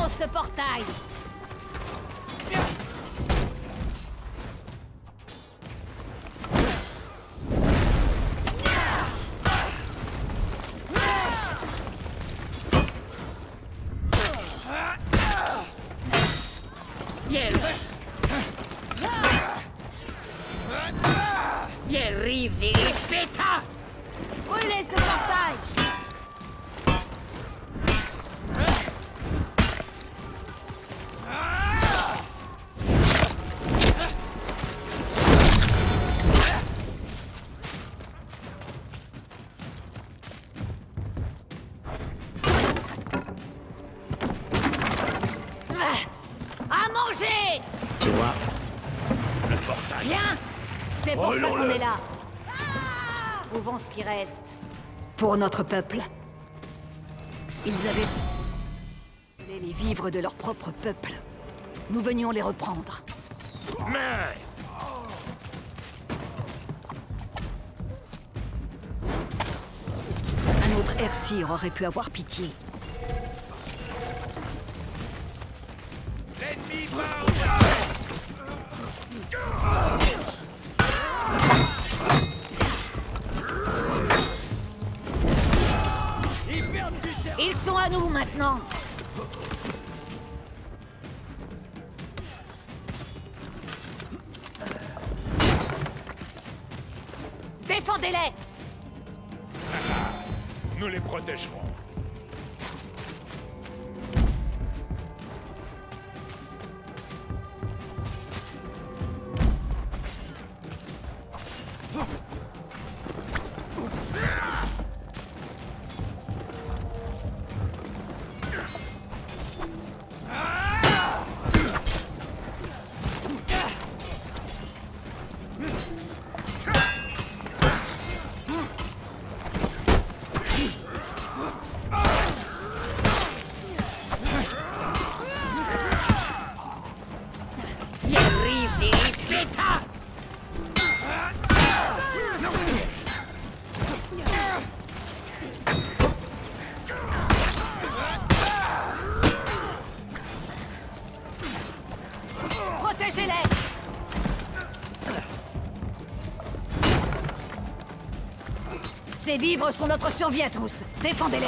Défonce ce portail! Brûlez ce portail! À manger! Tu vois? Le portail. Viens! C'est pour ça qu'on Brûlons-le. est là. Trouvons ce qui reste. Pour notre peuple. Ils avaient les vivres de leur propre peuple. Nous venions les reprendre. Mais Un autre Aesir aurait pu avoir pitié. l'ennemi va Ils sont à nous maintenant. Défendez-les! Nous les protégerons. Protégez-les! Ces vivres sont notre survie à tous. Défendez-les!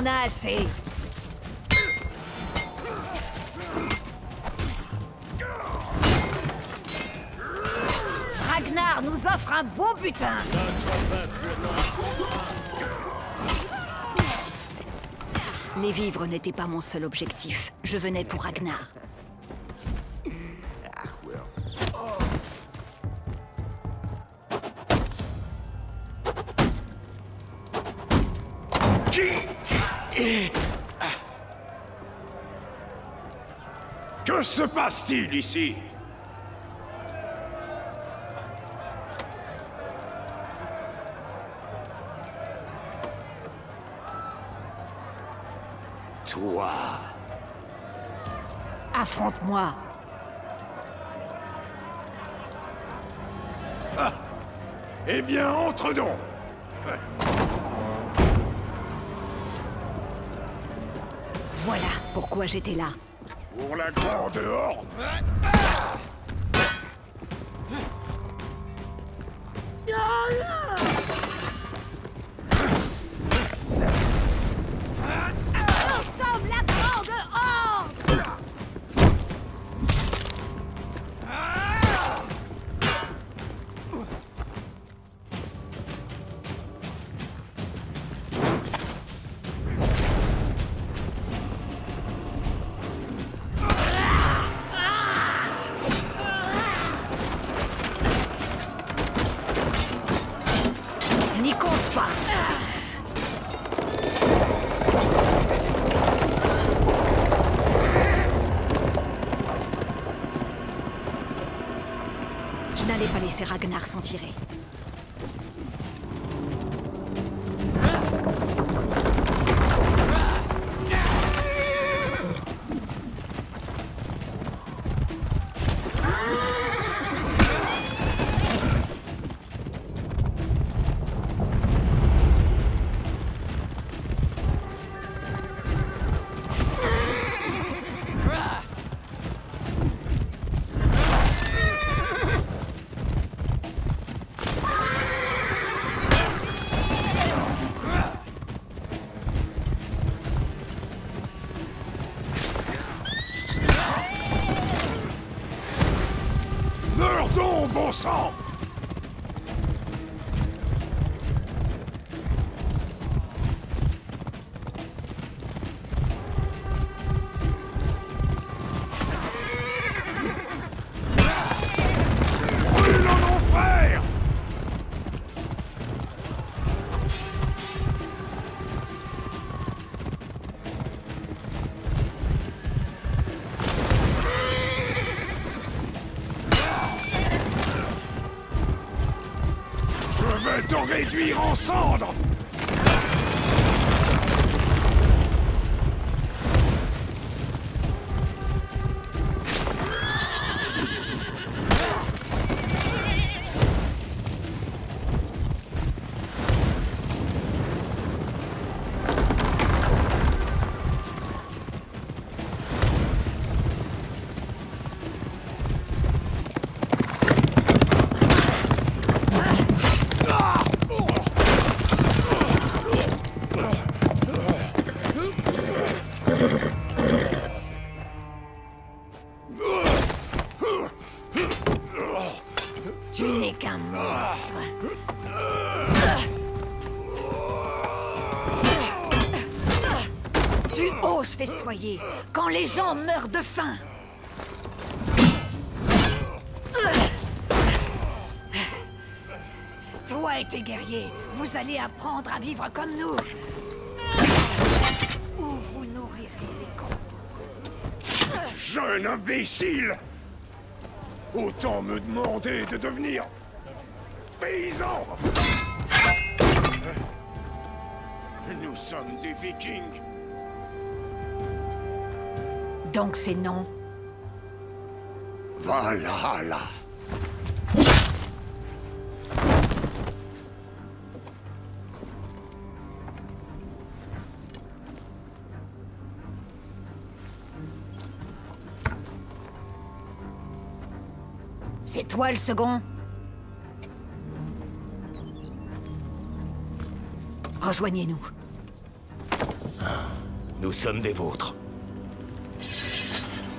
en a assez. Ragnar nous offre un beau butin. Les vivres n'étaient pas mon seul objectif. Je venais pour Ragnar. Que se passe-t-il ici? Toi... Affronte-moi. Ah. Eh bien, entre donc. Voilà pourquoi j'étais là. Pour la grande horde. Nous sommes la grande horde! N'y compte pas. Je n'allais pas laisser Ragnar s'en tirer. Meurs donc, bon sang! Brûle en enfer! Je vais te réduire en cendres! Tu n'es qu'un monstre. Tu oses festoyer quand les gens meurent de faim. Toi et tes guerriers, vous allez apprendre à vivre comme nous. Ou vous nourrirez les corbeaux. Jeune imbécile! Autant me demander de devenir... paysan! Nous sommes des vikings. Donc c'est non. Valhalla. C'est toi le second? Rejoignez-nous. Nous sommes des vôtres.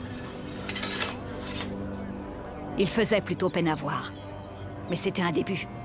Il faisait plutôt peine à voir. Mais c'était un début.